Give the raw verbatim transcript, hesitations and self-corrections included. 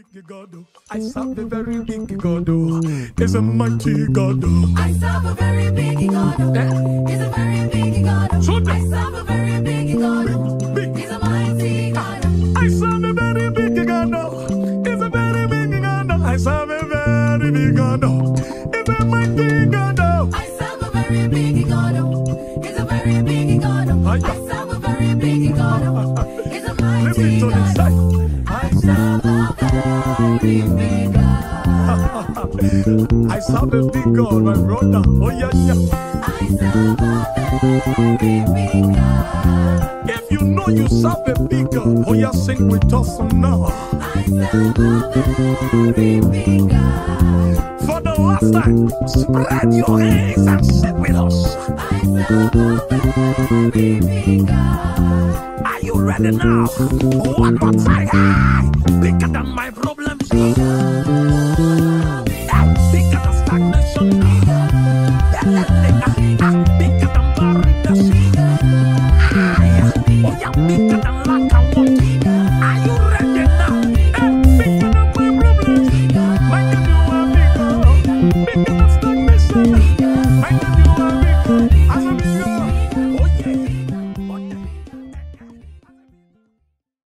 big God. I serve a very big God. He's a mighty God. I serve a very big God. He's a very big God. I serve a very big God. He's a mighty God. I serve a very big God. He's a very big God. I serve a very big God. He's a mighty God. I serve a very big God. He's a very big God. I serve a very big God. He's a mighty God. I serve a very big God. I serve a big God, my brother. Oh yeah, yeah. I serve a very big God. If you know you serve a big God, oh yeah, sing with us now. I serve a very big God. For the last time, spread your hands and sing with us. I serve a very big God. Are you ready now? One more time. Hey! Bigger than my problems. Hey, bigger than stagnation. Bigger than barrenness. Oh yeah, bigger than lack and want. Are you ready now? Hey, bigger than my problems. My God, you are bigger. Bigger than stagnation. My God, you are